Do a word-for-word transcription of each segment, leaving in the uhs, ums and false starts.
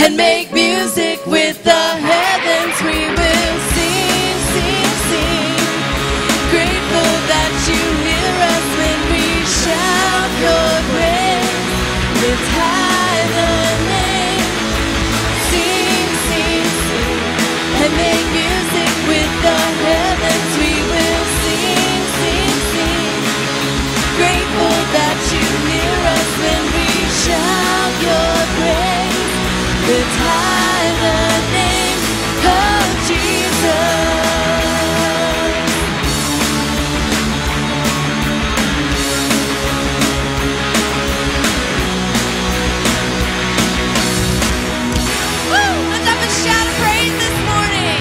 and make music with the heavens. We will sing, sing, sing. Grateful that you hear us when we shout your praise. Lift high the name. Sing, sing, sing, and make music with the heavens. We will sing, sing, sing. Grateful that you hear us when we shout your praise. Lift high the name of Jesus. Woo! Let's have a shout of praise this morning.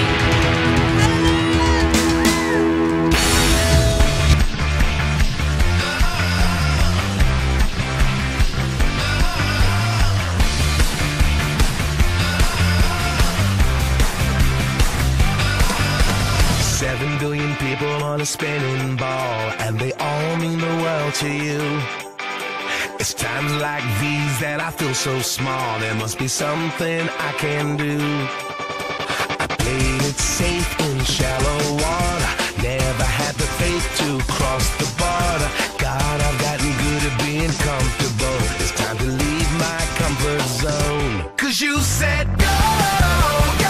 Seven billion people on a spinning ball, and they all mean the world to you. It's times like these that I feel so small. There must be something I can do. I played it safe in shallow water, never had the faith to cross the border. God, I've gotten good at being comfortable. It's time to leave my comfort zone. Cause you said go, go.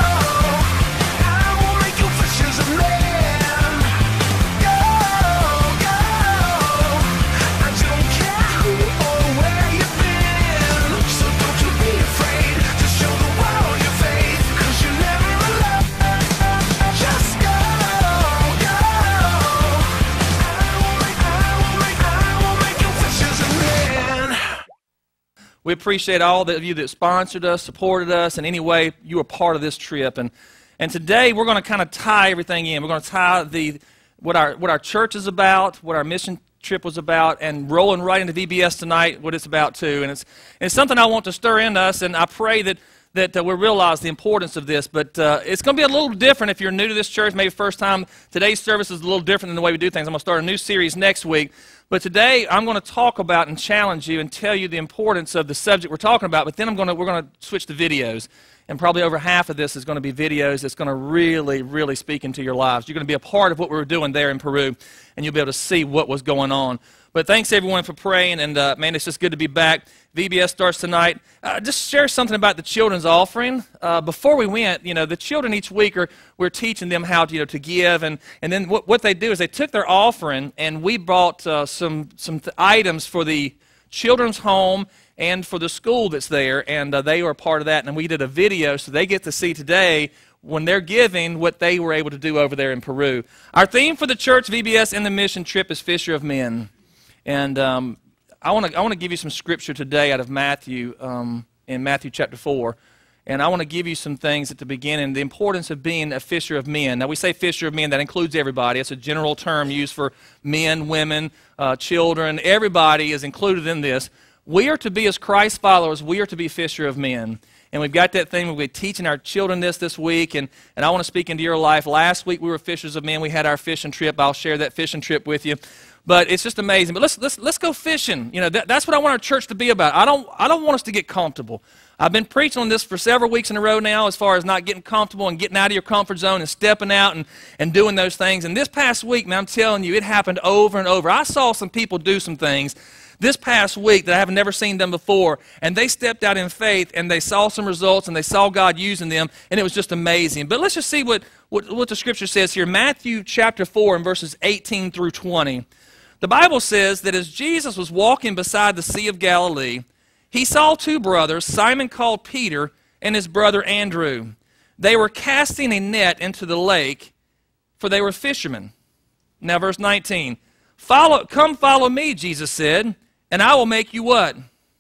We appreciate all of you that sponsored us, supported us, in any way you were part of this trip. And and today we're going to kind of tie everything in. We're going to tie the what our what our church is about, what our mission trip was about, and rolling right into V B S tonight, what it's about too. And it's it's something I want to stir in us, and I pray that that uh, we realize the importance of this. But uh, it's going to be a little different if you're new to this church, maybe first time. Today's service is a little different than the way we do things. I'm going to start a new series next week. But today I'm going to talk about and challenge you and tell you the importance of the subject we're talking about. But then I'm going to, we're going to switch to videos. And probably over half of this is going to be videos that's going to really, really speak into your lives. You're going to be a part of what we were doing there in Peru, and you'll be able to see what was going on. But thanks, everyone, for praying. And, uh, man, it's just good to be back. V B S starts tonight. Uh, just share something about the children's offering. Uh, before we went, you know, the children each week, are we're teaching them how to, you know, to give. And, and then what, what they do is they took their offering, and we bought uh, some, some th items for the children's home and for the school that's there, and uh, they were a part of that. And we did a video so they get to see today, when they're giving, what they were able to do over there in Peru. Our theme for the church, V B S, and the mission trip is Fisher of Men. And um, I want to I want to give you some scripture today out of Matthew, um, in Matthew chapter four. And I want to give you some things at the beginning, the importance of being a fisher of men. Now, we say fisher of men, that includes everybody. It's a general term used for men, women, uh, children. Everybody is included in this. We are to be, as Christ followers, we are to be fisher of men. And we've got that thing, we'll be teaching our children this this week, and, and I want to speak into your life. Last week we were fishers of men. We had our fishing trip. I'll share that fishing trip with you. But it's just amazing. But let's, let's, let's go fishing. You know, that, that's what I want our church to be about. I don't, I don't want us to get comfortable. I've been preaching on this for several weeks in a row now, as far as not getting comfortable and getting out of your comfort zone and stepping out and, and doing those things. And this past week, man, I'm telling you, it happened over and over. I saw some people do some things this past week that I have never seen done before, and they stepped out in faith, and they saw some results, and they saw God using them, and it was just amazing. But let's just see what, what, what the Scripture says here. Matthew chapter four and verses eighteen through twenty. The Bible says that as Jesus was walking beside the Sea of Galilee, he saw two brothers, Simon called Peter and his brother Andrew. They were casting a net into the lake, for they were fishermen. Now verse nineteen. Follow, come follow me, Jesus said, and I will make you what?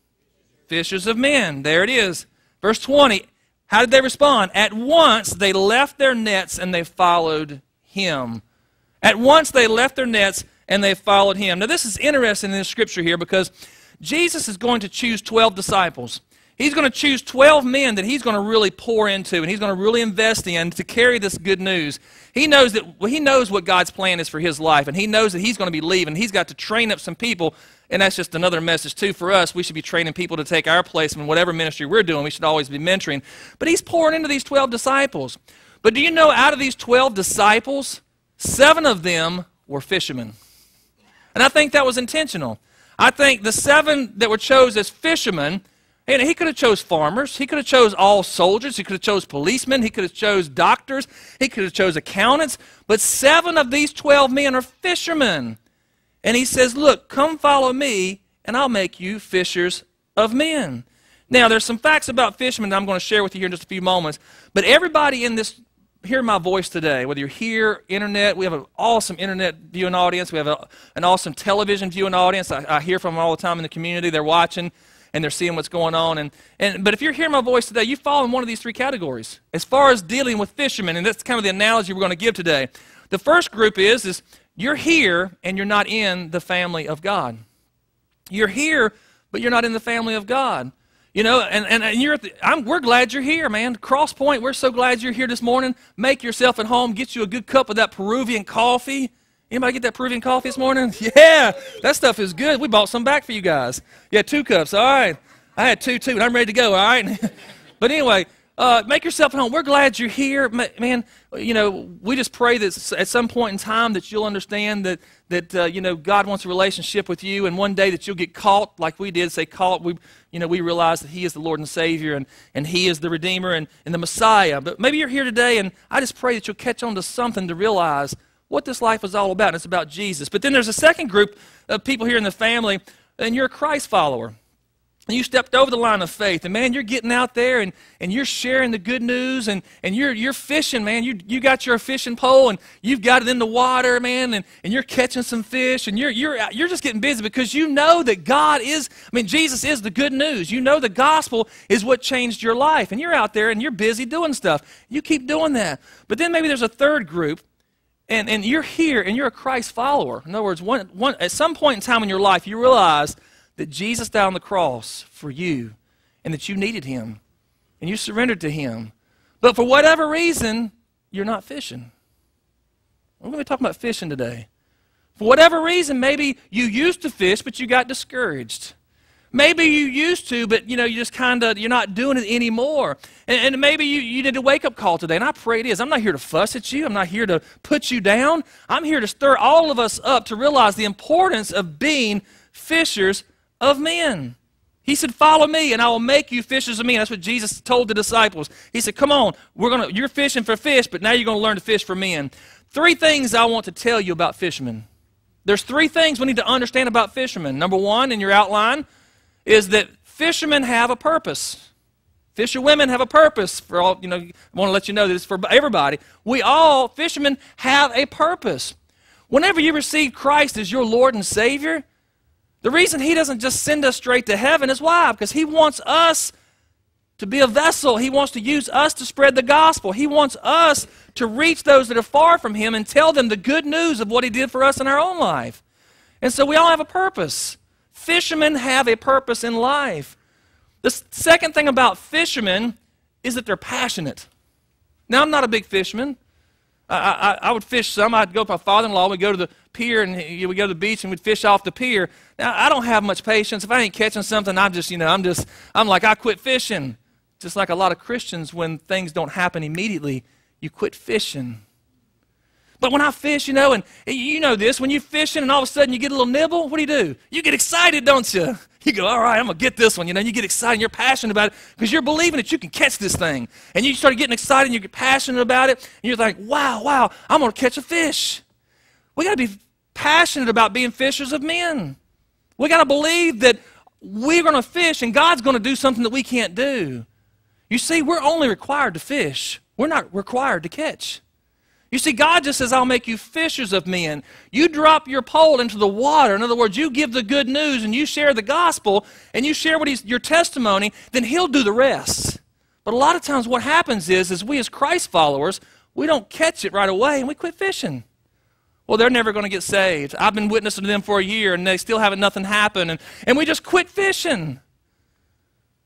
Fishers of men. There it is. Verse twenty. How did they respond? At once they left their nets and they followed him. At once they left their nets and they followed him. Now this is interesting in the Scripture here, because Jesus is going to choose twelve disciples. He's going to choose twelve men that he's going to really pour into and he's going to really invest in to carry this good news. He knows that well, he knows what God's plan is for his life, and he knows that he's going to be leaving. He's got to train up some people, and that's just another message too for us. We should be training people to take our place in whatever ministry we're doing. We should always be mentoring. But he's pouring into these twelve disciples. But do you know, out of these twelve disciples, seven of them were fishermen. And I think that was intentional. I think the seven that were chosen as fishermen, and he could have chose farmers, he could have chose all soldiers, he could have chose policemen, he could have chose doctors, he could have chose accountants, but seven of these twelve men are fishermen. And he says, look, come follow me, and I'll make you fishers of men. Now, there's some facts about fishermen that I'm going to share with you here in just a few moments, but everybody in this, hear my voice today, whether you're here, internet, we have an awesome internet viewing audience, we have a, an awesome television viewing audience. I, I hear from them all the time in the community. They're watching and they're seeing what's going on. And, and But if you're hearing my voice today, you fall in one of these three categories as far as dealing with fishermen, and that's kind of the analogy we're going to give today. The first group is, is you're here and you're not in the family of God. You're here, but you're not in the family of God. You know, and, and, and you're at the, I'm, we're glad you're here, man. Cross Point, we're so glad you're here this morning. Make yourself at home. Get you a good cup of that Peruvian coffee. Anybody get that Peruvian coffee this morning? Yeah, that stuff is good. We bought some back for you guys. Yeah, two cups. All right. I had two, too, and I'm ready to go, all right? But anyway, uh, make yourself at home. We're glad you're here. Man, you know, we just pray that at some point in time that you'll understand that, that uh, you know, God wants a relationship with you, and one day that you'll get caught like we did, say caught. We, you know, we realize that he is the Lord and Savior, and, and he is the Redeemer and, and the Messiah. But maybe you're here today, and I just pray that you'll catch on to something to realize what this life is all about, and it's about Jesus. But then there's a second group of people here in the family, and you're a Christ follower. And you stepped over the line of faith, and man, you're getting out there and, and you're sharing the good news, and, and you're you're fishing, man. You you got your fishing pole and you've got it in the water, man, and, and you're catching some fish, and you're you're you're just getting busy because you know that God is, I mean, Jesus is the good news. You know the gospel is what changed your life, and you're out there and you're busy doing stuff. You keep doing that. But then maybe there's a third group, and, and you're here and you're a Christ follower. In other words, one, one at some point in time in your life, you realize that Jesus died on the cross for you and that you needed him and you surrendered to him. But for whatever reason, you're not fishing. We're going to be talking about fishing today. For whatever reason, maybe you used to fish, but you got discouraged. Maybe you used to, but you know, you just kind of, you're not doing it anymore. And, and maybe you, you did a wake-up call today, and I pray it is. I'm not here to fuss at you. I'm not here to put you down. I'm here to stir all of us up to realize the importance of being fishers of men. He said, follow me and I will make you fishers of men. That's what Jesus told the disciples. He said, come on, we're gonna, you're fishing for fish, but now you're going to learn to fish for men. Three things I want to tell you about fishermen. There's three things we need to understand about fishermen. Number one, in your outline, is that fishermen have a purpose. Fisherwomen have a purpose. For all, you know, I want to let you know that it's for everybody. We all, fishermen, have a purpose. Whenever you receive Christ as your Lord and Savior, the reason he doesn't just send us straight to heaven is why? Because he wants us to be a vessel. He wants to use us to spread the gospel. He wants us to reach those that are far from him and tell them the good news of what he did for us in our own life. And so we all have a purpose. Fishermen have a purpose in life. The second thing about fishermen is that they're passionate. Now, I'm not a big fisherman. I, I, I would fish some. I'd go with my father-in-law. We'd go to the pier, and he, we'd go to the beach, and we'd fish off the pier. Now, I don't have much patience. If I ain't catching something, I'm just, you know, I'm just, I'm like, I quit fishing. Just like a lot of Christians, when things don't happen immediately, you quit fishing. But when I fish, you know, and you know this, when you're fishing and all of a sudden you get a little nibble, what do you do? You get excited, don't you? You go, all right, I'm going to get this one. You know, you get excited and you're passionate about it because you're believing that you can catch this thing. And you start getting excited and you get passionate about it. And you're like, wow, wow, I'm going to catch a fish. We got to be passionate about being fishers of men. We got to believe that we're going to fish and God's going to do something that we can't do. You see, we're only required to fish. We're not required to catch. You see, God just says, I'll make you fishers of men. You drop your pole into the water. In other words, you give the good news and you share the gospel and you share what he's, your testimony, then he'll do the rest. But a lot of times what happens is, is we as Christ followers, we don't catch it right away and we quit fishing. Well, they're never going to get saved. I've been witnessing to them for a year and they still haven't nothing happen. And, and we just quit fishing.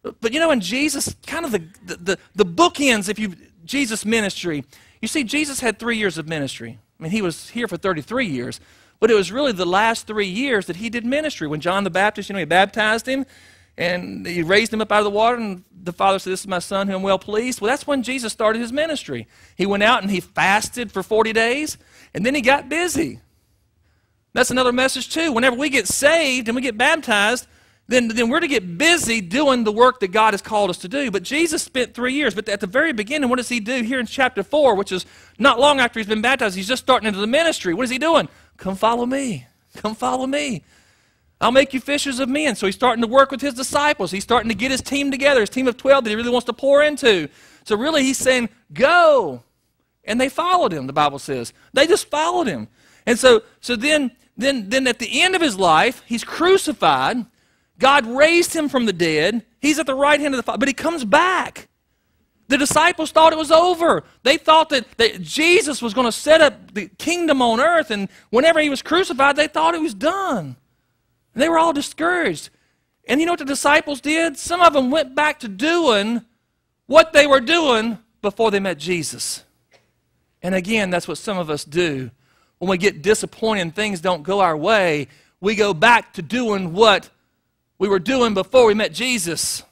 But you know, in Jesus, kind of the, the, the, the bookends, if you, Jesus' ministry, you see, Jesus had three years of ministry. I mean, he was here for thirty-three years, but it was really the last three years that he did ministry. When John the Baptist, you know, he baptized him, and he raised him up out of the water, and the Father said, "This is my Son who I'm well pleased." Well, that's when Jesus started his ministry. He went out and he fasted for forty days, and then he got busy. That's another message too. Whenever we get saved and we get baptized, then, then we're to get busy doing the work that God has called us to do. But Jesus spent three years. But at the very beginning, what does he do here in chapter four, which is not long after he's been baptized? He's just starting into the ministry. What is he doing? Come follow me. Come follow me. I'll make you fishers of men. So he's starting to work with his disciples. He's starting to get his team together, his team of twelve that he really wants to pour into. So really he's saying, go. And they followed him, the Bible says. They just followed him. And so, so then, then, then at the end of his life, he's crucified. God raised him from the dead. He's at the right hand of the Father, but he comes back. The disciples thought it was over. They thought that, that Jesus was going to set up the kingdom on earth, and whenever he was crucified, they thought it was done. And they were all discouraged. And you know what the disciples did? Some of them went back to doing what they were doing before they met Jesus. And again, that's what some of us do. When we get disappointed and things don't go our way, we go back to doing what we were doing before we met Jesus.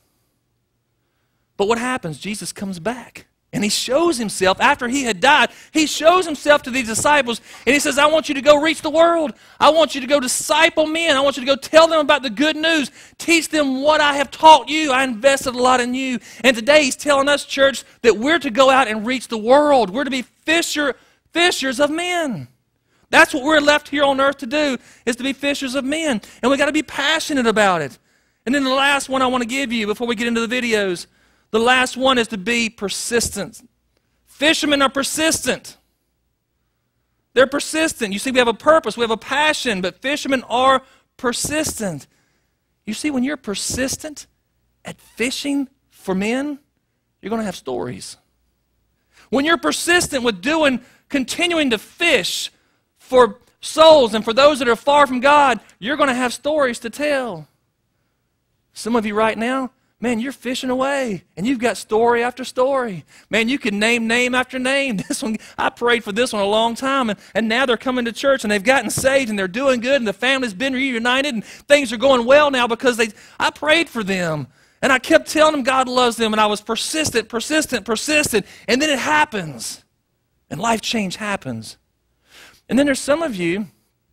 But what happens? Jesus comes back. And he shows himself, after he had died, he shows himself to these disciples. And he says, I want you to go reach the world. I want you to go disciple men. I want you to go tell them about the good news. Teach them what I have taught you. I invested a lot in you. And today he's telling us, church, that we're to go out and reach the world. We're to be fisher, fishers of men. That's what we're left here on earth to do, is to be fishers of men. And we've got to be passionate about it. And then the last one I want to give you before we get into the videos, the last one is to be persistent. Fishermen are persistent. They're persistent. You see, we have a purpose, we have a passion, but fishermen are persistent. You see, when you're persistent at fishing for men, you're going to have stories. When you're persistent with doing, continuing to fish for souls and for those that are far from God, you're going to have stories to tell. Some of you right now, man, you're fishing away, and you've got story after story. Man, you can name name after name. This one, I prayed for this one a long time, and, and now they're coming to church, and they've gotten saved, and they're doing good, and the family's been reunited, and things are going well now because they. I prayed for them, and I kept telling them God loves them, and I was persistent, persistent, persistent, and then it happens, and life change happens. And then there's some of you,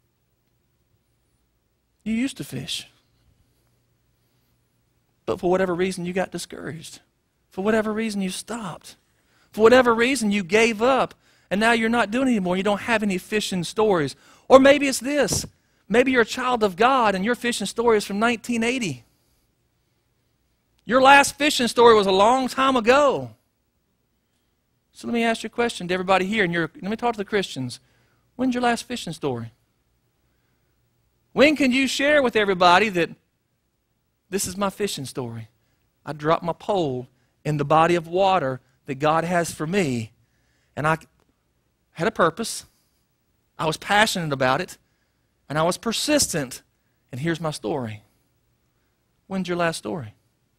you used to fish. But for whatever reason, you got discouraged. For whatever reason, you stopped. For whatever reason, you gave up, and now you're not doing it anymore. You don't have any fishing stories. Or maybe it's this. Maybe you're a child of God, and your fishing story is from nineteen eighty. Your last fishing story was a long time ago. So let me ask you a question to everybody here, and you're, let me talk to the Christians. When's your last fishing story? When can you share with everybody that this is my fishing story? I dropped my pole in the body of water that God has for me, and I had a purpose. I was passionate about it, and I was persistent, and here's my story. When's your last story?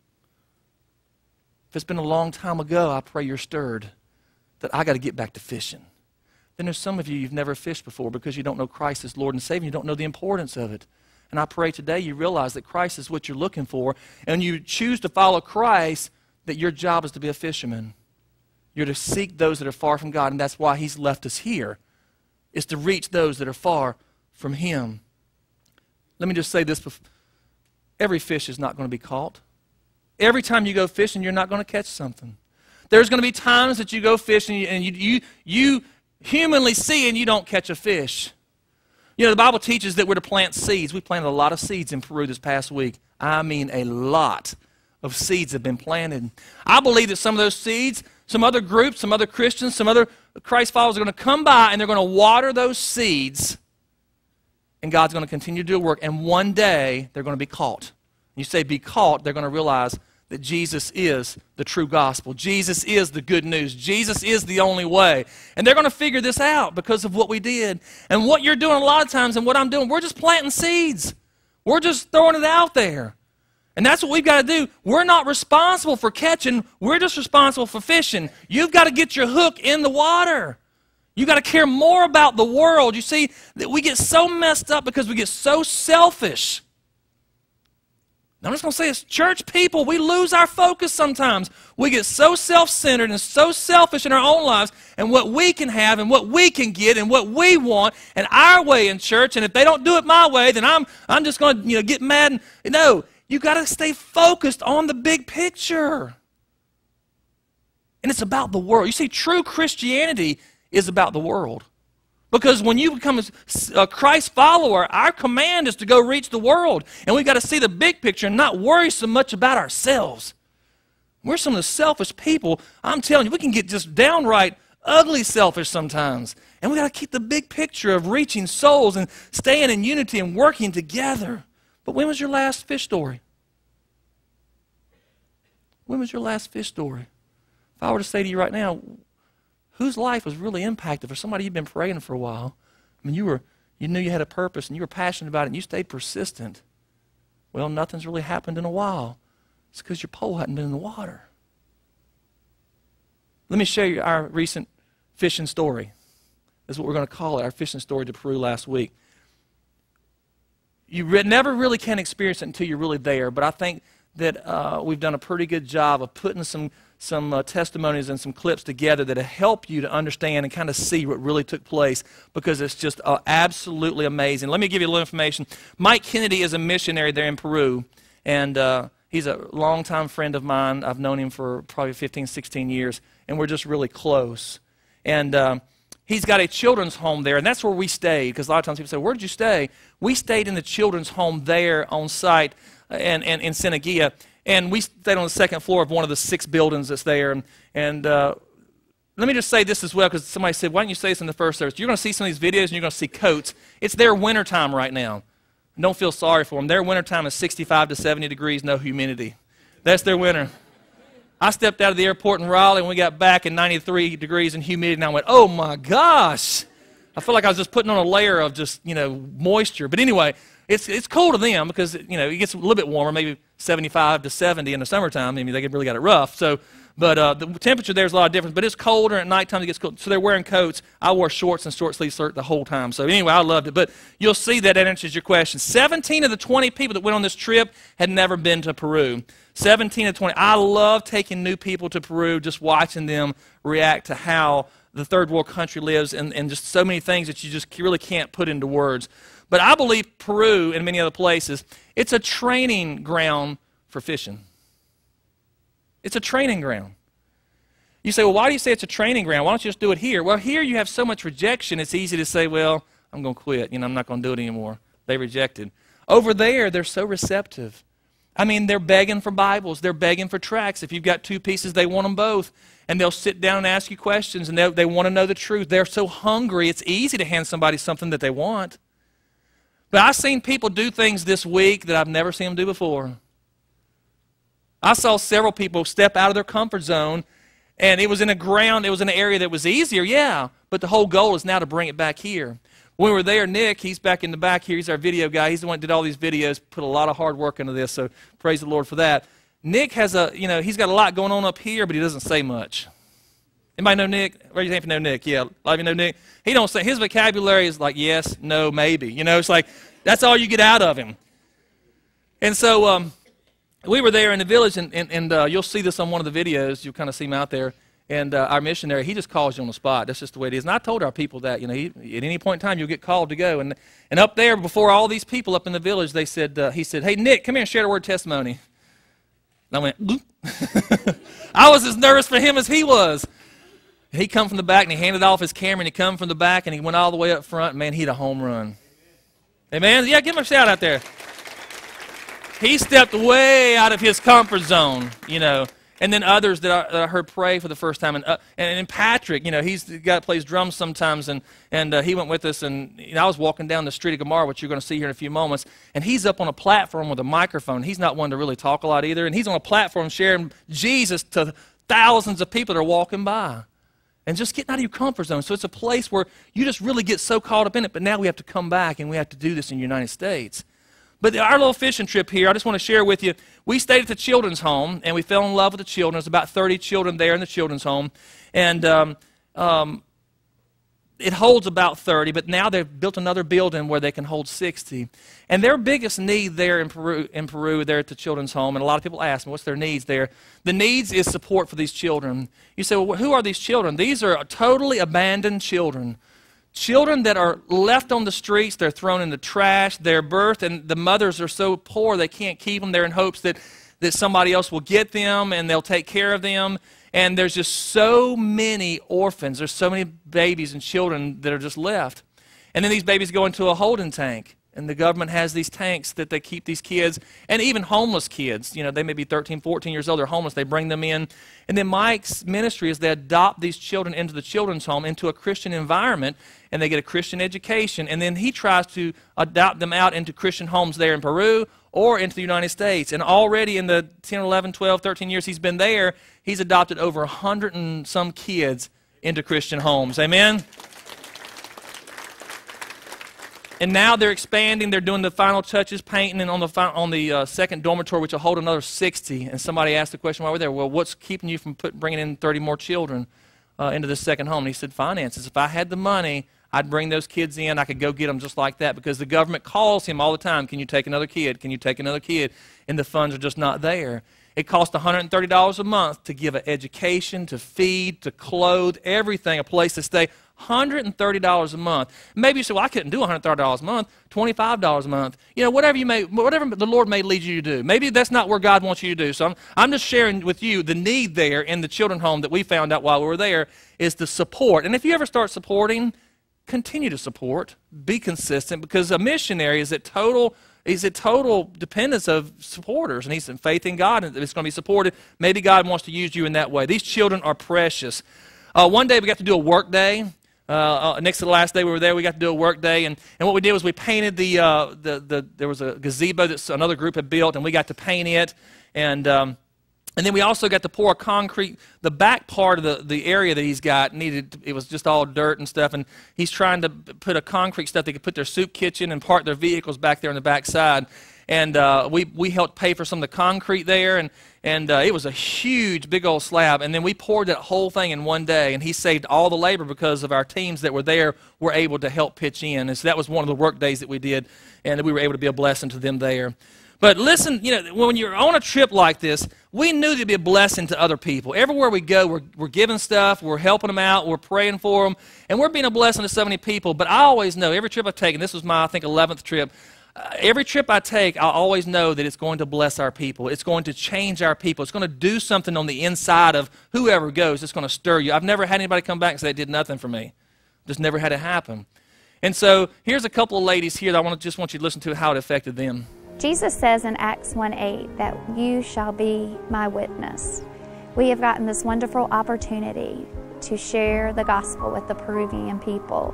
If it's been a long time ago, I pray you're stirred that I got to get back to fishing. Then there's some of you, you've never fished before because you don't know Christ as Lord and Savior. You don't know the importance of it. And I pray today you realize that Christ is what you're looking for, and you choose to follow Christ, that your job is to be a fisherman. You're to seek those that are far from God, and that's why he's left us here, is to reach those that are far from him. Let me just say this. Every fish is not going to be caught. Every time you go fishing, you're not going to catch something. There's going to be times that you go fishing and you, you, you humanly see and you don't catch a fish. You know, the Bible teaches that we're to plant seeds. We planted a lot of seeds in Peru this past week. I mean, a lot of seeds have been planted. I believe that some of those seeds, some other groups, some other Christians, some other Christ followers are going to come by and they're going to water those seeds, and God's going to continue to do work, and one day they're going to be caught. You say be caught, they're going to realize that Jesus is the true gospel. Jesus is the good news. Jesus is the only way. And they're going to figure this out because of what we did. And what you're doing a lot of times and what I'm doing, we're just planting seeds. We're just throwing it out there. And that's what we've got to do. We're not responsible for catching. We're just responsible for fishing. You've got to get your hook in the water. You've got to care more about the world. You see, that we get so messed up because we get so selfish. Now, I'm just going to say this. Church people, we lose our focus sometimes. We get so self-centered and so selfish in our own lives and what we can have and what we can get and what we want and our way in church. And if they don't do it my way, then I'm, I'm just going to you know, get mad. And, no. You've got to stay focused on the big picture. And it's about the world. You see, true Christianity is about the world. Because when you become a Christ follower, our command is to go reach the world. And we've got to see the big picture and not worry so much about ourselves. We're some of the selfish people. I'm telling you, we can get just downright ugly selfish sometimes. And we've got to keep the big picture of reaching souls and staying in unity and working together. But when was your last fish story? When was your last fish story? If I were to say to you right now, whose life was really impacted for somebody you've been praying for a while? I mean, you were, you knew you had a purpose and you were passionate about it and you stayed persistent. Well, nothing's really happened in a while. It's because your pole hadn't been in the water. Let me show you our recent fishing story. That's what we're going to call it, our fishing story to Peru last week. You re never really can experience it until you're really there, but I think that uh, we've done a pretty good job of putting some, some uh, testimonies and some clips together that help you to understand and kind of see what really took place, because it's just uh, absolutely amazing. Let me give you a little information. Mike Kennedy is a missionary there in Peru, and uh, he's a longtime friend of mine. I've known him for probably fifteen, sixteen years, and we're just really close. And uh, he's got a children's home there, and that's where we stayed, because a lot of times people say, where did you stay? We stayed in the children's home there on site and, and, in Senegia, and we stayed on the second floor of one of the six buildings that's there. And, and uh, let me just say this as well, because somebody said, why didn't you say this in the first service? You're going to see some of these videos, and you're going to see coats. It's their wintertime right now. Don't feel sorry for them. Their wintertime is sixty-five to seventy degrees, no humidity. That's their winter. I stepped out of the airport in Raleigh, and we got back in ninety-three degrees and humidity, and I went, oh my gosh. I feel like I was just putting on a layer of just, you know, moisture. But anyway, it's, it's cool to them because, you know, it gets a little bit warmer, maybe seventy-five to seventy in the summertime. I mean, they really got it rough. So, but uh, the temperature there is a lot of difference. But it's colder, and at nighttime it gets cold. So they're wearing coats. I wore shorts and short sleeve shirt the whole time. So anyway, I loved it. But you'll see that that answers your question. seventeen of the twenty people that went on this trip had never been to Peru. seventeen of twenty. I love taking new people to Peru, just watching them react to how the third world country lives, and, and just so many things that you just really can't put into words. But I believe Peru and many other places, it's a training ground for fishing. It's a training ground. You say, well, why do you say it's a training ground? Why don't you just do it here? Well, here you have so much rejection, it's easy to say, well, I'm going to quit. You know, I'm not going to do it anymore. They rejected. Over there, they're so receptive. I mean, they're begging for Bibles. They're begging for tracts. If you've got two pieces, they want them both. And they'll sit down and ask you questions, and they want to know the truth. They're so hungry, it's easy to hand somebody something that they want. But I've seen people do things this week that I've never seen them do before. I saw several people step out of their comfort zone, and it was in a ground, it was in an area that was easier, yeah, but the whole goal is now to bring it back here. When we were there, Nick, he's back in the back here, he's our video guy, he's the one that did all these videos, put a lot of hard work into this, so praise the Lord for that. Nick has a, you know, he's got a lot going on up here, but he doesn't say much. Anybody know Nick? Raise your hand if you know Nick. Yeah, a lot of you know Nick. He don't say, his vocabulary is like yes, no, maybe. You know, it's like, that's all you get out of him. And so um, we were there in the village, and, and, and uh, you'll see this on one of the videos. You'll kind of see him out there. And uh, our missionary, he just calls you on the spot. That's just the way it is. And I told our people that, you know, he, at any point in time, you'll get called to go. And, and up there, before all these people up in the village, they said, uh, he said, hey, Nick, come here and share the word testimony. And I went, I was as nervous for him as he was. He come from the back, and he handed off his camera, and he come from the back, and he went all the way up front, and man, he had a home run. Amen? Yeah, give him a shout out there. He stepped way out of his comfort zone, you know. And then others that I, that I heard pray for the first time. And, uh, and, and Patrick, you know, he's the guy that plays drums sometimes, and, and uh, he went with us. And you know, I was walking down the street of Gamar, which you're going to see here in a few moments, and he's up on a platform with a microphone. He's not one to really talk a lot either. And he's on a platform sharing Jesus to thousands of people that are walking by. And just getting out of your comfort zone. So it's a place where you just really get so caught up in it, but now we have to come back, and we have to do this in the United States. But our little fishing trip here, I just want to share with you, we stayed at the children's home, and we fell in love with the children. There's about thirty children there in the children's home. And um, um, it holds about thirty, but now they've built another building where they can hold sixty. And their biggest need there in Peru, in Peru, there at the children's home, and a lot of people ask me, what's their needs there? The needs is support for these children. You say, well, who are these children? These are totally abandoned children. Children that are left on the streets, they're thrown in the trash, they're birthed, and the mothers are so poor they can't keep them. They're in hopes that, that somebody else will get them and they'll take care of them. And there's just so many orphans. There's so many babies and children that are just left. And then these babies go into a holding tank. And the government has these tanks that they keep these kids, and even homeless kids. You know, they may be thirteen, fourteen years old, they're homeless, they bring them in. And then Mike's ministry is they adopt these children into the children's home, into a Christian environment, and they get a Christian education. And then he tries to adopt them out into Christian homes there in Peru or into the United States. And already in the ten, eleven, twelve, thirteen years he's been there, he's adopted over a hundred and some kids into Christian homes. Amen? And now they're expanding. They're doing the final touches, painting, and on the on the uh, second dormitory, which will hold another sixty. And somebody asked the question while we're there, well, what's keeping you from put, bringing in thirty more children uh, into this second home? And he said, finances. If I had the money, I'd bring those kids in. I could go get them just like that, because the government calls him all the time. Can you take another kid? Can you take another kid? And the funds are just not there. It costs one hundred thirty dollars a month to give an education, to feed, to clothe, everything, a place to stay. one hundred thirty dollars a month. Maybe you say, well, I couldn't do one hundred thirty dollars a month, twenty-five dollars a month. You know, whatever you may, whatever the Lord may lead you to do. Maybe that's not where God wants you to do. So I'm, I'm just sharing with you the need there in the children's home that we found out while we were there is the support. And if you ever start supporting, continue to support. Be consistent, because a missionary is at total He's at total dependence of supporters, and he's in faith in God, and it's going to be supported. Maybe God wants to use you in that way. These children are precious. Uh, one day we got to do a work day. Uh, uh, next to the last day we were there, we got to do a work day, and, and what we did was we painted the, uh, the, the, there was a gazebo that another group had built, and we got to paint it, and um, and then we also got to pour a concrete, the back part of the, the area that he's got needed, it was just all dirt and stuff, and he's trying to put a concrete stuff they could put their soup kitchen and park their vehicles back there on the back side. And uh, we, we helped pay for some of the concrete there, and, and uh, it was a huge, big old slab. And then we poured that whole thing in one day, and he saved all the labor because of our teams that were there were able to help pitch in. And so that was one of the work days that we did, and we were able to be a blessing to them there. But listen, you know, when you're on a trip like this, we knew there'd be a blessing to other people. Everywhere we go, we're, we're giving stuff, we're helping them out, we're praying for them, and we're being a blessing to so many people. But I always know, every trip I've taken, this was my, I think, eleventh trip, uh, every trip I take, I always know that it's going to bless our people. It's going to change our people. It's going to do something on the inside of whoever goes. It's going to stir you. I've never had anybody come back and say it did nothing for me. Just never had it happen. And so here's a couple of ladies here that I want to, just want you to listen to how it affected them. Jesus says in Acts one eight that you shall be my witness. We have gotten this wonderful opportunity to share the gospel with the Peruvian people.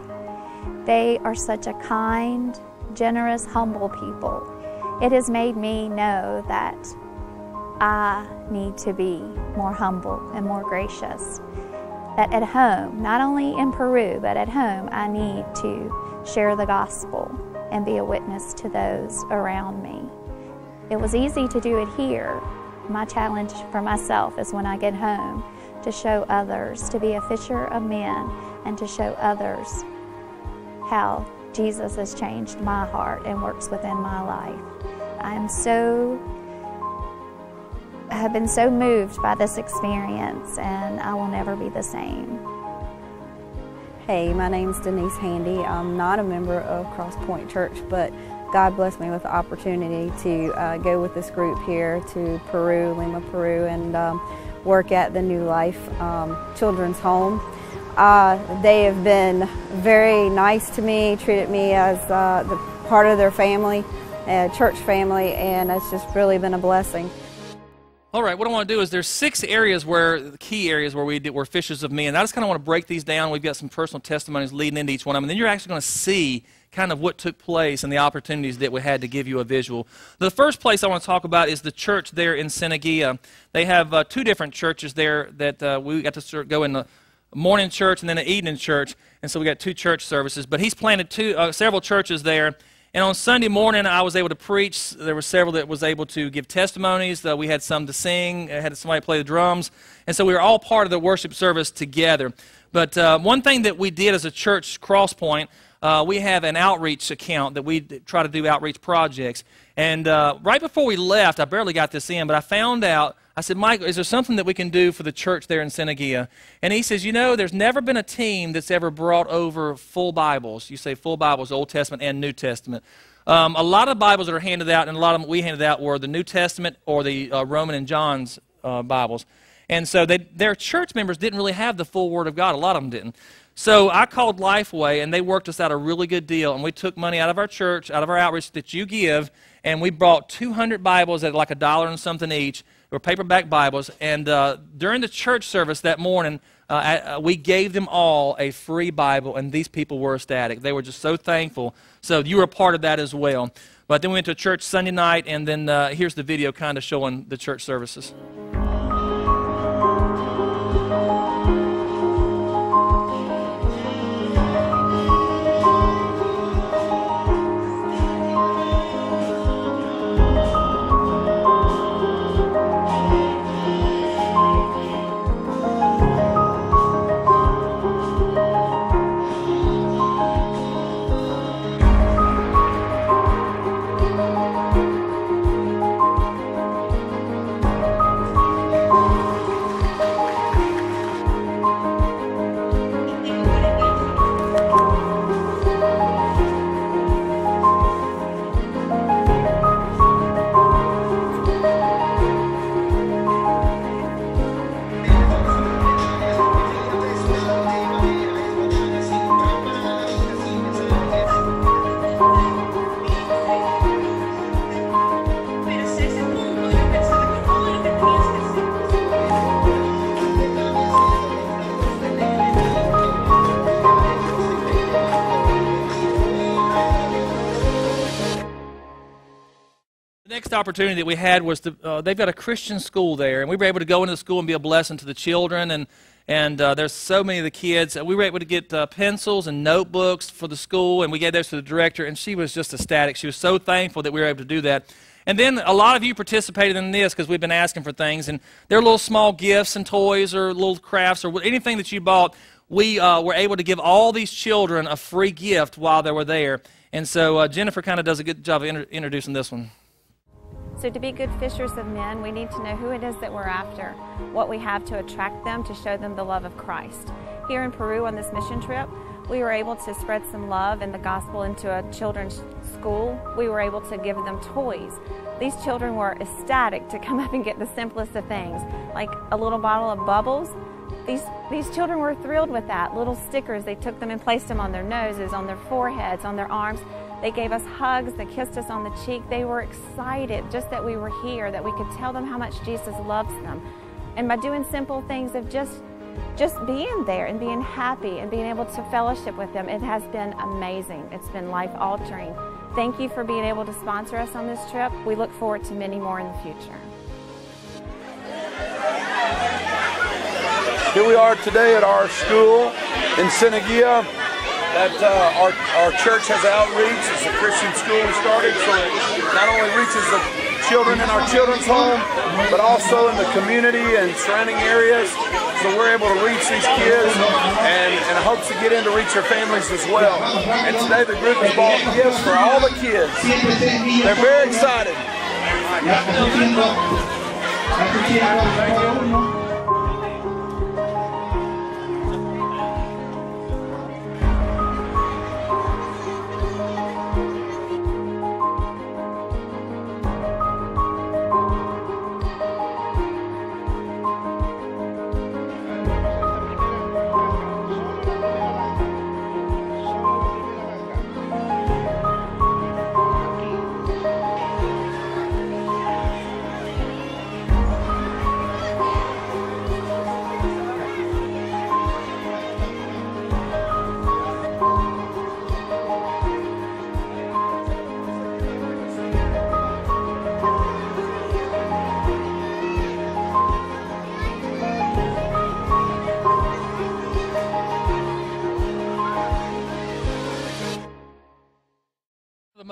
They are such a kind, generous, humble people. It has made me know that I need to be more humble and more gracious. That at home, not only in Peru, but at home, I need to share the gospel and be a witness to those around me. It was easy to do it here. My challenge for myself is when I get home to show others, to be a fisher of men, and to show others how Jesus has changed my heart and works within my life. I am so, I have been so moved by this experience, and I will never be the same. Hey, my name's Denise Handy. I'm not a member of Cross Point Church, but God blessed me with the opportunity to uh, go with this group here to Peru, Lima, Peru, and um, work at the New Life um, Children's Home. Uh, they have been very nice to me, treated me as uh, the part of their family, uh, church family, and it's just really been a blessing. All right, what I want to do is there's six areas where, key areas where we did, were fishers of men. I just kind of want to break these down. We've got some personal testimonies leading into each one of them, and then you're actually going to see kind of what took place and the opportunities that we had to give you a visual. The first place I want to talk about is the church there in Senegia. They have uh, two different churches there that uh, we got to go in the morning church and then an evening church, and so we got two church services. But he's planted two, uh, several churches there. And on Sunday morning, I was able to preach. There were several that was able to give testimonies. Uh, we had some to sing. I had somebody play the drums. And so we were all part of the worship service together. But uh, one thing that we did as a church, Crosspoint, uh, we have an outreach account that we try to do outreach projects. And uh, right before we left, I barely got this in, but I found out, I said, Mike, is there something that we can do for the church there in Senegia? And he says, you know, there's never been a team that's ever brought over full Bibles. You say full Bibles, Old Testament and New Testament. Um, a lot of Bibles that are handed out, and a lot of them we handed out, were the New Testament or the uh, Roman and John's uh, Bibles. And so they, their church members didn't really have the full Word of God. A lot of them didn't. So I called Lifeway, and they worked us out a really good deal. And we took money out of our church, out of our outreach that you give, and we brought two hundred Bibles at like a dollar and something each. They were paperback Bibles. And uh, during the church service that morning, uh, we gave them all a free Bible, and these people were ecstatic. They were just so thankful. So you were a part of that as well. But then we went to church Sunday night, and then uh, here's the video kind of showing the church services. Next opportunity that we had was to, uh, they've got a Christian school there, and we were able to go into the school and be a blessing to the children, and and uh, there's so many of the kids. We were able to get uh, pencils and notebooks for the school, and we gave those to the director, and she was just ecstatic. She was so thankful that we were able to do that. And then a lot of you participated in this because we've been asking for things, and they're little small gifts and toys or little crafts or anything that you bought. We uh, were able to give all these children a free gift while they were there. And so uh, Jennifer kind of does a good job of inter introducing this one. So to be good fishers of men, we need to know who it is that we're after, what we have to attract them, to show them the love of Christ. Here in Peru on this mission trip, we were able to spread some love and the gospel into a children's school. We were able to give them toys. These children were ecstatic to come up and get the simplest of things, like a little bottle of bubbles. These, these children were thrilled with that. Little stickers, they took them and placed them on their noses, on their foreheads, on their arms. They gave us hugs, they kissed us on the cheek. They were excited just that we were here, that we could tell them how much Jesus loves them. And by doing simple things of just, just being there and being happy and being able to fellowship with them, it has been amazing. It's been life-altering. Thank you for being able to sponsor us on this trip. We look forward to many more in the future. Here we are today at our school in Senegia. That uh, our, our church has outreach. It's a Christian school we started, so it not only reaches the children in our children's home, but also in the community and surrounding areas. So we're able to reach these kids and, and hopes to get in to reach their families as well. And today the group has bought gifts for all the kids. They're very excited.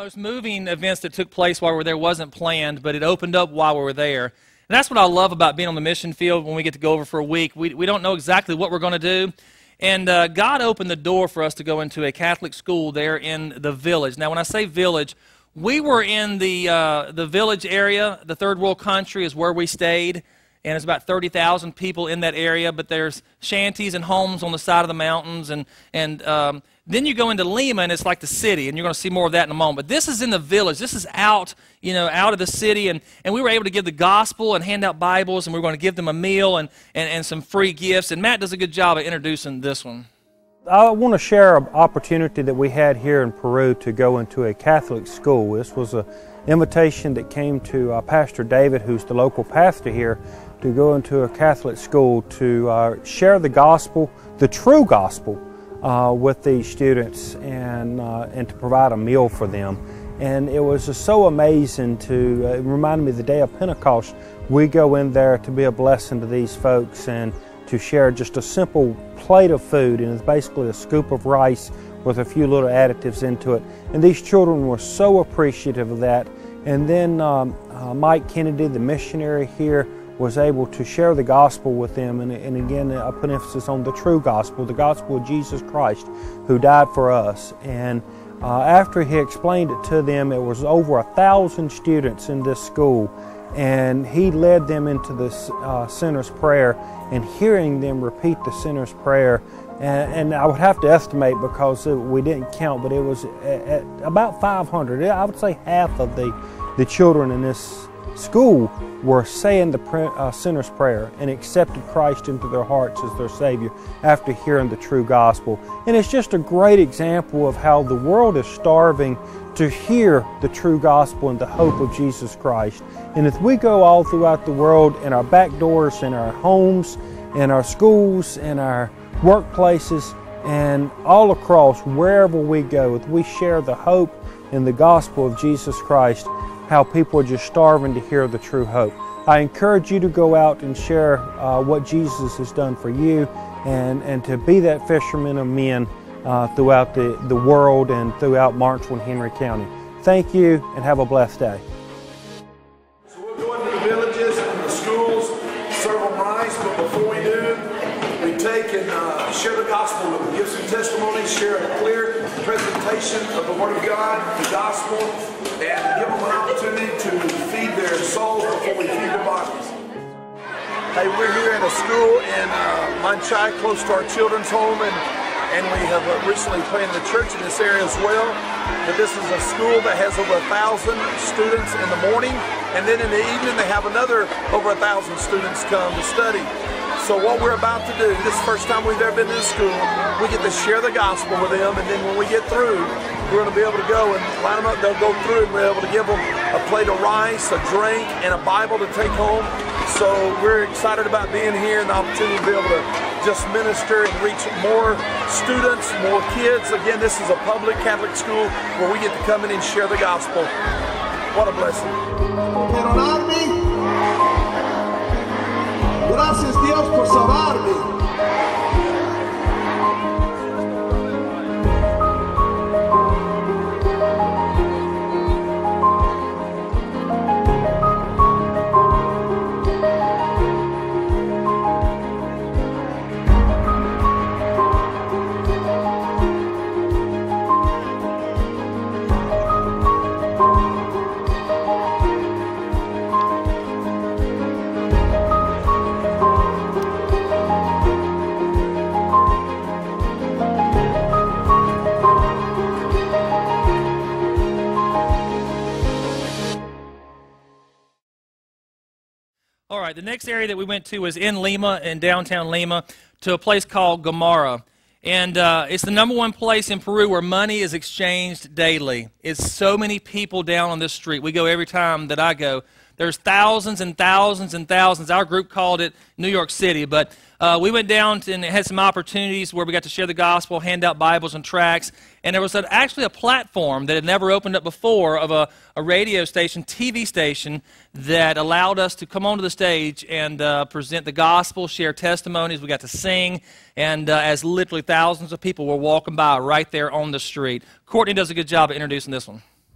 most moving events that took place while we were there wasn't planned, but it opened up while we were there. And that's what I love about being on the mission field when we get to go over for a week. We, we don't know exactly what we're going to do. And uh, God opened the door for us to go into a Catholic school there in the village. Now, when I say village, we were in the, uh, the village area. The third world country is where we stayed. And there's about thirty thousand people in that area. But there's shanties and homes on the side of the mountains. And, and um, then you go into Lima, and it's like the city. And you're going to see more of that in a moment. But this is in the village. This is out, you know, out of the city. And, and we were able to give the gospel and hand out Bibles. And we were going to give them a meal and, and, and some free gifts. And Matt does a good job of introducing this one. I want to share an opportunity that we had here in Peru to go into a Catholic school. This was an invitation that came to uh, Pastor David, who's the local pastor here, to go into a Catholic school to uh, share the gospel, the true gospel, uh, with these students and, uh, and to provide a meal for them. And it was just so amazing to, uh, it reminded me of the day of Pentecost. We go in there to be a blessing to these folks and to share just a simple plate of food, and it's basically a scoop of rice with a few little additives into it. And these children were so appreciative of that. And then um, uh, Mike Kennedy, the missionary here, was able to share the gospel with them, and, and again I put emphasis on the true gospel, the gospel of Jesus Christ who died for us. And uh, after he explained it to them, it was over a thousand students in this school, and he led them into the uh, sinner's prayer, and hearing them repeat the sinner's prayer, and, and I would have to estimate because it, we didn't count, but it was at, at about five hundred. I would say half of the, the children in this school were saying the uh, sinner's prayer and accepted Christ into their hearts as their Savior after hearing the true gospel. And it's just a great example of how the world is starving to hear the true gospel and the hope of Jesus Christ. And if we go all throughout the world, in our back doors, in our homes, in our schools, in our workplaces, and all across, wherever we go, if we share the hope and the gospel of Jesus Christ, how people are just starving to hear the true hope. I encourage you to go out and share uh, what Jesus has done for you, and, and to be that fisherman of men uh, throughout the, the world and throughout Martinsville and Henry County. Thank you, and have a blessed day. So we'll go into the villages and the schools, serve them rice, but before we do, we take and uh, share the gospel with them, give some testimonies, share a clear presentation of the Word of God, the gospel, and give them an opportunity to feed their souls before we feed their bodies. Hey, we're here at a school in uh, Manchai, close to our children's home, and, and we have uh, recently planted a church in this area as well. But this is a school that has over a thousand students in the morning, and then in the evening they have another over a thousand students come to study. So what we're about to do, this is the first time we've ever been to this school, we get to share the gospel with them, and then when we get through, we're going to be able to go and line them up. They'll go through, and we're able to give them a plate of rice, a drink, and a Bible to take home. So we're excited about being here and the opportunity to be able to just minister and reach more students, more kids. Again, this is a public Catholic school where we get to come in and share the gospel. What a blessing. Gracias Dios por salvarme. All right, the next area that we went to was in Lima, in downtown Lima, to a place called Gamara. And uh, it's the number one place in Peru where money is exchanged daily. It's so many people down on this street. We go every time that I go. There's thousands and thousands and thousands. Our group called it New York City, but uh, we went down and had some opportunities where we got to share the gospel, hand out Bibles and tracts, and there was a, actually a platform that had never opened up before of a, a radio station, T V station, that allowed us to come onto the stage and uh, present the gospel, share testimonies. We got to sing, and uh, as literally thousands of people were walking by right there on the street. Courtney does a good job of introducing this one.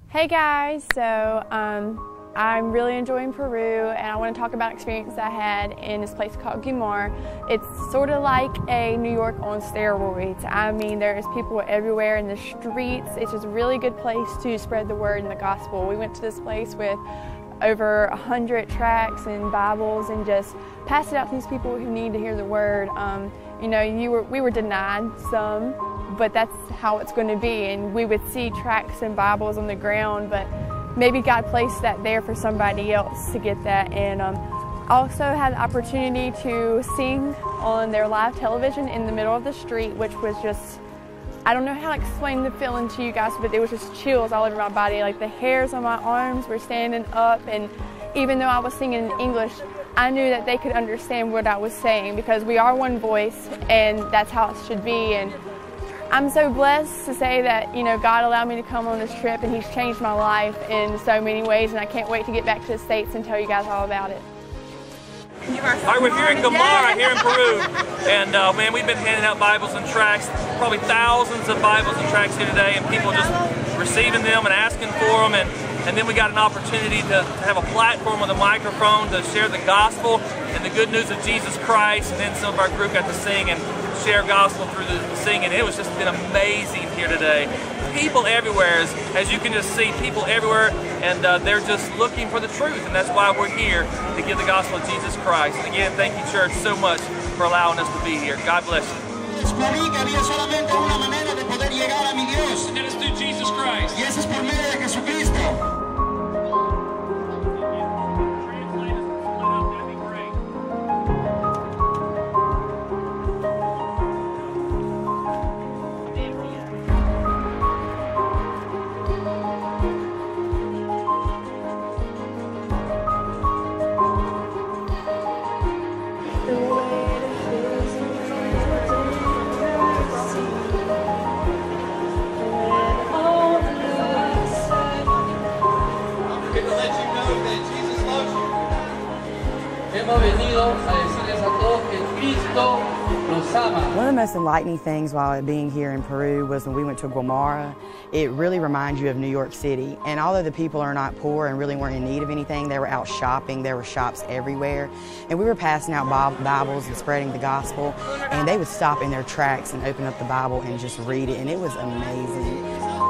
Hey guys, so um, I'm really enjoying Peru, and I want to talk about an experience I had in this place called Guimar. It's sort of like a New York on steroids. I mean, there's people everywhere in the streets. It's just a really good place to spread the word and the gospel. We went to this place with over a hundred tracts and Bibles and just passed it out to these people who need to hear the word. Um, you know, you were, we were denied some, but that's how it's going to be. And we would see tracts and Bibles on the ground, but maybe God placed that there for somebody else to get that. And um, also had the opportunity to sing on their live television in the middle of the street, which was just, I don't know how to explain the feeling to you guys, but it was just chills all over my body. Like the hairs on my arms were standing up, and even though I was singing in English, I knew that they could understand what I was saying, because we are one voice, and that's how it should be. And I'm so blessed to say that, you know, God allowed me to come on this trip, and He's changed my life in so many ways, and I can't wait to get back to the States and tell you guys all about it. All right, we're here in Guimar, here in Peru, and uh, man, we've been handing out Bibles and tracts, probably thousands of Bibles and tracts here today, and people just receiving them and asking for them, and, and then we got an opportunity to, to have a platform with a microphone to share the gospel and the good news of Jesus Christ, and then some of our group got to sing and share gospel through the singing. It was just been amazing here today. People everywhere, as, as you can just see, people everywhere, and uh, they're just looking for the truth, and that's why we're here to give the gospel of Jesus Christ. And again, thank you, church, so much for allowing us to be here. God bless you. Descubrí que había solamente una manera de poder llegar a mi Dios. And it is through Jesus Christ. Y eso es por medio de Jesucristo. One of the most enlightening things while being here in Peru was when we went to Guimar. It really reminds you of New York City. And although the people are not poor and really weren't in need of anything, they were out shopping. There were shops everywhere. And we were passing out Bibles and spreading the gospel. And they would stop in their tracks and open up the Bible and just read it. And it was amazing.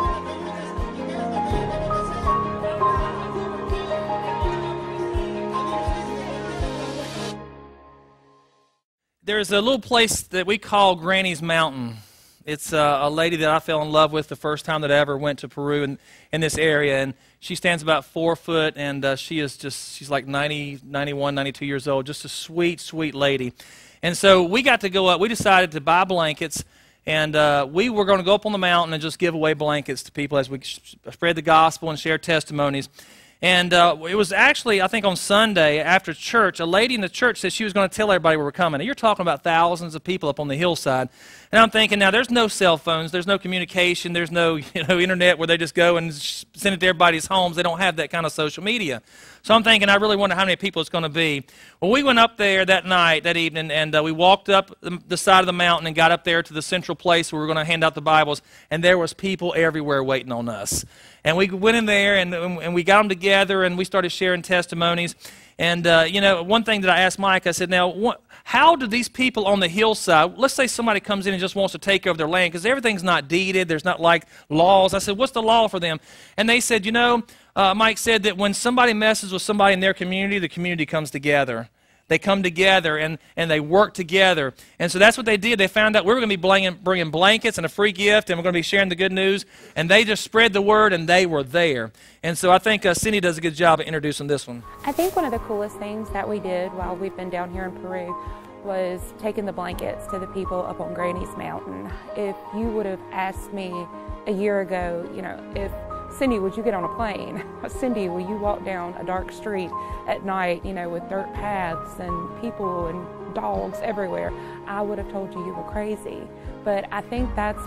There's a little place that we call Granny's Mountain. It's uh, a lady that I fell in love with the first time that I ever went to Peru in, in this area. And she stands about four foot, and uh, she is just, she's like ninety, ninety-one, ninety-two years old. Just a sweet, sweet lady. And so we got to go up. We decided to buy blankets, and uh, we were going to go up on the mountain and just give away blankets to people as we spread the gospel and share testimonies. And uh, it was actually, I think on Sunday after church, a lady in the church said she was going to tell everybody we were coming. Now, you're talking about thousands of people up on the hillside. And I'm thinking, now, there's no cell phones, there's no communication, there's no you know, internet where they just go and send it to everybody's homes. They don't have that kind of social media. So I'm thinking, I really wonder how many people it's going to be. Well, we went up there that night, that evening, and uh, we walked up the, the side of the mountain and got up there to the central place where we were going to hand out the Bibles, and there was people everywhere waiting on us. And we went in there, and, and we got them together, and we started sharing testimonies. And, uh, you know, one thing that I asked Mike, I said, now, what, how do these people on the hillside, let's say somebody comes in and just wants to take over their land, because everything's not deeded, there's not like laws. I said, what's the law for them? And they said, you know, uh, Mike said that when somebody messes with somebody in their community, the community comes together. They come together, and, and they work together. And so that's what they did. They found out we were going to be bringing, bringing blankets and a free gift, and we're going to be sharing the good news. And they just spread the word, and they were there. And so I think uh, Cindy does a good job of introducing this one. I think one of the coolest things that we did while we've been down here in Peru was taking the blankets to the people up on Granny's Mountain. If you would have asked me a year ago, you know, if Cindy, would you get on a plane? Cindy, will you walk down a dark street at night, you know, with dirt paths and people and dogs everywhere? I would have told you you were crazy. But I think that's what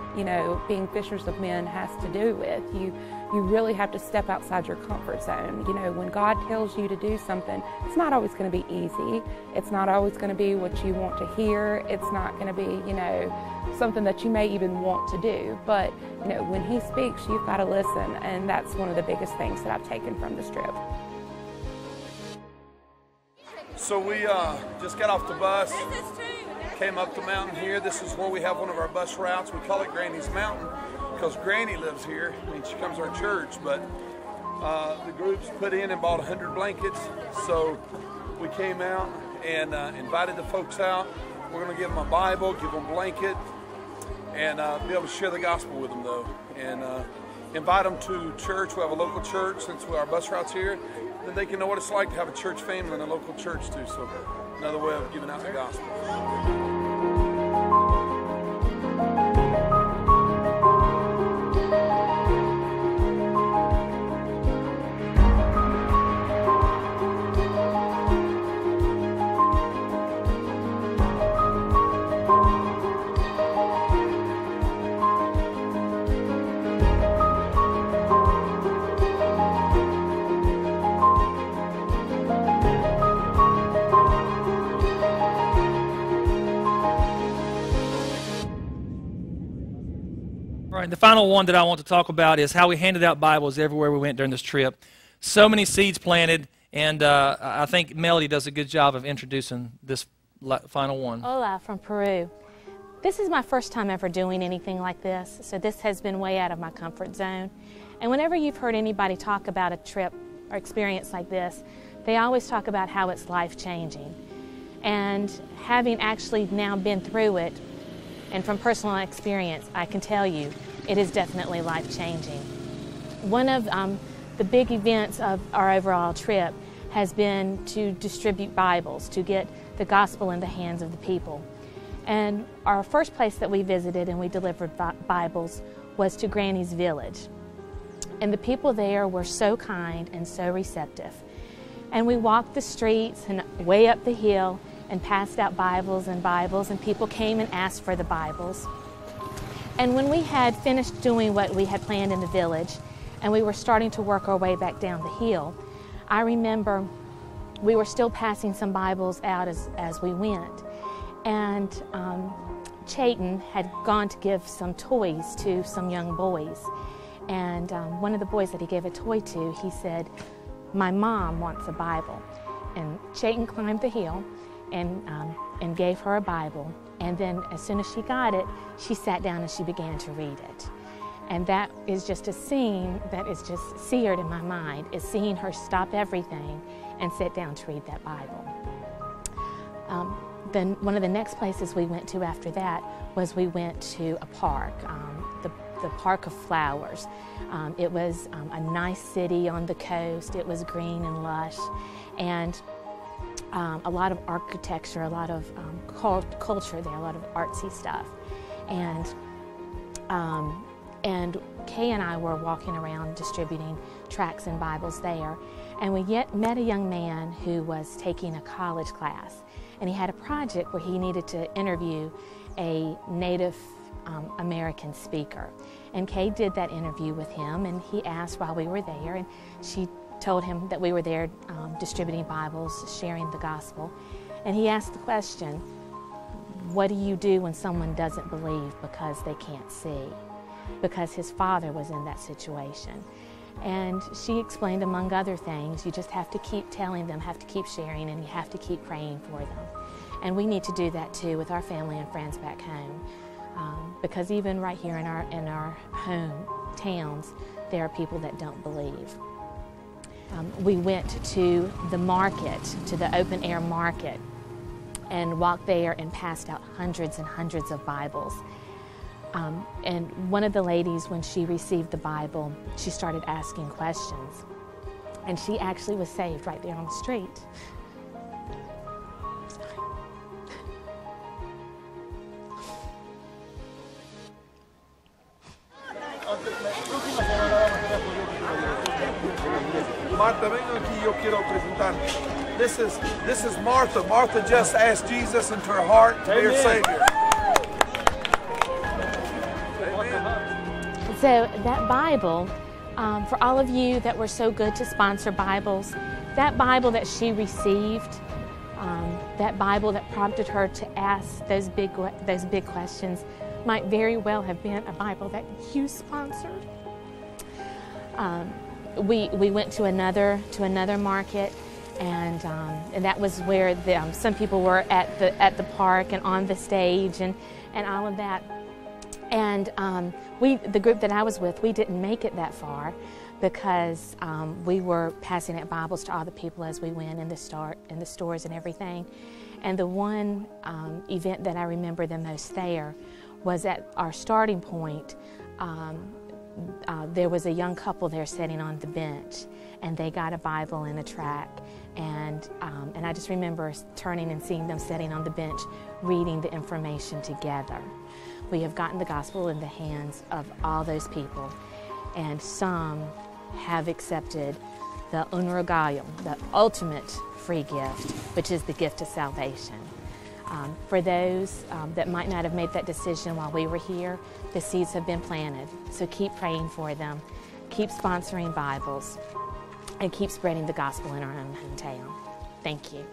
you know, being fishers of men has to do with. You, you really have to step outside your comfort zone. You know, when God tells you to do something, it's not always going to be easy. It's not always going to be what you want to hear. It's not going to be, you know, something that you may even want to do. But, you know, when He speaks, you've got to listen, and that's one of the biggest things that I've taken from this trip. So we uh, just got off the bus, came up the mountain here. This is where we have one of our bus routes. We call it Granny's Mountain because Granny lives here. I mean, she comes to our church, but uh, the group's put in and bought one hundred blankets. So we came out and uh, invited the folks out. We're going to give them a Bible, give them a blanket, and uh, be able to share the gospel with them, though. And uh, invite them to church. We have a local church since our bus route's here. Then they can know what it's like to have a church family and a local church, too. So another way of giving out the gospel. All right, the final one that I want to talk about is how we handed out Bibles everywhere we went during this trip. So many seeds planted, and uh, I think Melody does a good job of introducing this final one. Hola from Peru. This is my first time ever doing anything like this, so this has been way out of my comfort zone. And whenever you've heard anybody talk about a trip or experience like this, they always talk about how it's life-changing. And having actually now been through it, and from personal experience, I can tell you, it is definitely life-changing. One of um, the big events of our overall trip has been to distribute Bibles, to get the gospel in the hands of the people. And our first place that we visited and we delivered Bibles was to Granny's village. And the people there were so kind and so receptive. And we walked the streets and way up the hill and passed out Bibles and Bibles, and people came and asked for the Bibles. And when we had finished doing what we had planned in the village, and we were starting to work our way back down the hill, I remember we were still passing some Bibles out as, as we went. And um, Chayton had gone to give some toys to some young boys. And um, one of the boys that he gave a toy to, he said, "My mom wants a Bible." And Chayton climbed the hill and, um, and gave her a Bible. And then as soon as she got it, she sat down and she began to read it. And that is just a scene that is just seared in my mind, is seeing her stop everything and sit down to read that Bible. Um, then one of the next places we went to after that was we went to a park, um, the, the Park of Flowers. Um, it was um, a nice city on the coast. It was green and lush, and Um, a lot of architecture, a lot of um, cult culture there, a lot of artsy stuff. And, um, and Kay and I were walking around distributing tracts and Bibles there, and we yet met a young man who was taking a college class, and he had a project where he needed to interview a Native um, American speaker. And Kay did that interview with him, and he asked while we were there, and she told him that we were there um, distributing Bibles, sharing the gospel. And he asked the question, what do you do when someone doesn't believe because they can't see? Because his father was in that situation. And she explained, among other things, you just have to keep telling them, have to keep sharing, and you have to keep praying for them. And we need to do that too with our family and friends back home. Um, because even right here in our, in our home towns, there are people that don't believe. Um, we went to the market, to the open air market, and walked there and passed out hundreds and hundreds of Bibles. Um, and one of the ladies, when she received the Bible, she started asking questions. And she actually was saved right there on the street. Martha, vengo aquí, yo quiero presentar. This is, this is Martha. Martha just asked Jesus into her heart to be her Savior. Amen. so that Bible, um, for all of you that were so good to sponsor Bibles, that Bible that she received, um, that Bible that prompted her to ask those big, those big questions, might very well have been a Bible that you sponsored. Um, we we went to another to another market, and um, and that was where the, um, some people were at the at the park and on the stage and and all of that. And um, we, the group that I was with, we didn't make it that far because um, we were passing out Bibles to all the people as we went in the store in the stores and everything. And the one um, event that I remember the most there was at our starting point. Um, uh, there was a young couple there sitting on the bench, and they got a Bible and a tract, and um, and I just remember turning and seeing them sitting on the bench reading the information together. We have gotten the gospel in the hands of all those people, and some have accepted the un regalo, the ultimate free gift, which is the gift of salvation. Um, for those um, that might not have made that decision while we were here, the seeds have been planted. So keep praying for them, keep sponsoring Bibles, and keep spreading the gospel in our own hometown. Thank you.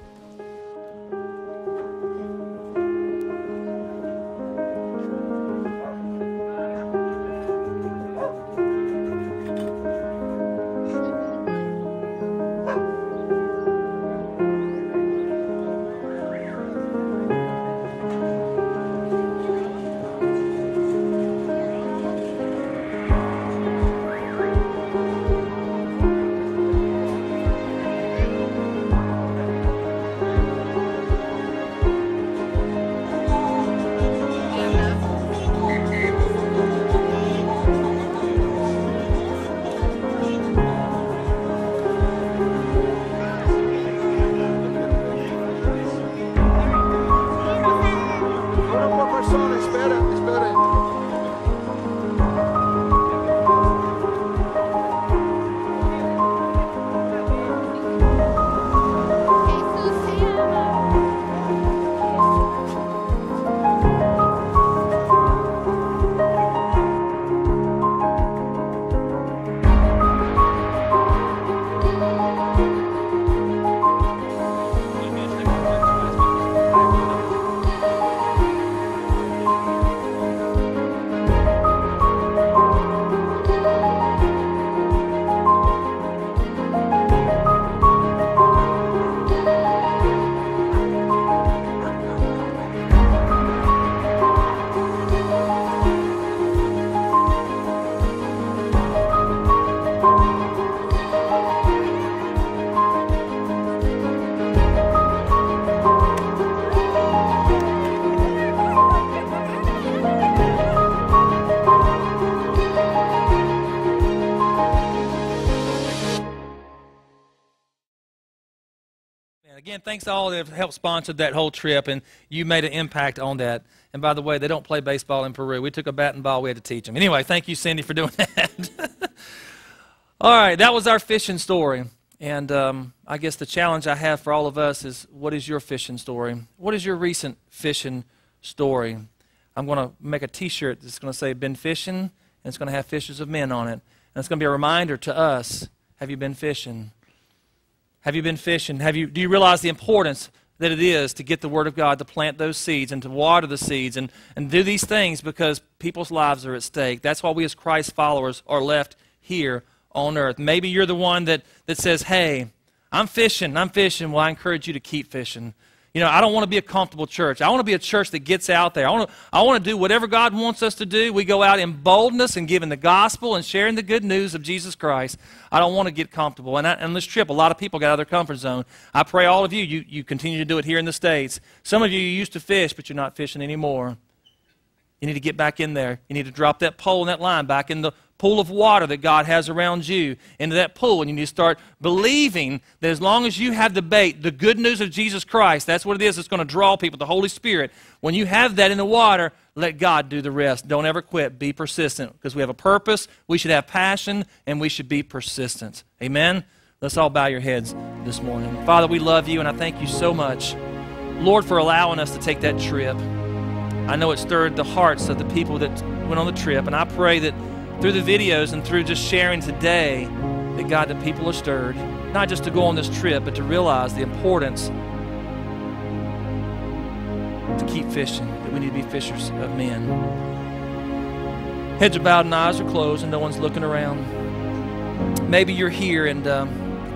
Again, thanks to all that have helped sponsor that whole trip, and you made an impact on that. And by the way, they don't play baseball in Peru. We took a bat and ball. We had to teach them. Anyway, thank you, Cindy, for doing that. All right, that was our fishing story. And um, I guess the challenge I have for all of us is, what is your fishing story? What is your recent fishing story? I'm going to make a T-shirt that's going to say, "Been fishing," and it's going to have fishers of men on it. And it's going to be a reminder to us, have you been fishing? Have you been fishing? Have you, do you realize the importance that it is to get the Word of God, to plant those seeds and to water the seeds and, and do these things because people's lives are at stake? That's why we as Christ followers are left here on earth. Maybe you're the one that, that says, "Hey, I'm fishing, I'm fishing." Well, I encourage you to keep fishing. You know, I don't want to be a comfortable church. I want to be a church that gets out there. I want to, I want to do whatever God wants us to do. We go out in boldness and giving the gospel and sharing the good news of Jesus Christ. I don't want to get comfortable. And on this trip, a lot of people got out of their comfort zone. I pray all of you, you, you continue to do it here in the States. Some of you, you used to fish, but you're not fishing anymore. You need to get back in there. You need to drop that pole and that line back in the pool of water that God has around you, into that pool, and you need to start believing that as long as you have the bait, the good news of Jesus Christ, that's what it is that's going to draw people, the Holy Spirit. When you have that in the water, let God do the rest. Don't ever quit. Be persistent, because we have a purpose, we should have passion, and we should be persistent. Amen? Let's all bow your heads this morning. Father, we love you, and I thank you so much, Lord, for allowing us to take that trip. I know it stirred the hearts of the people that went on the trip, and I pray that through the videos and through just sharing today that, God, that people are stirred, not just to go on this trip, but to realize the importance to keep fishing, that we need to be fishers of men. Heads are bowed and eyes are closed and no one's looking around. Maybe you're here and um,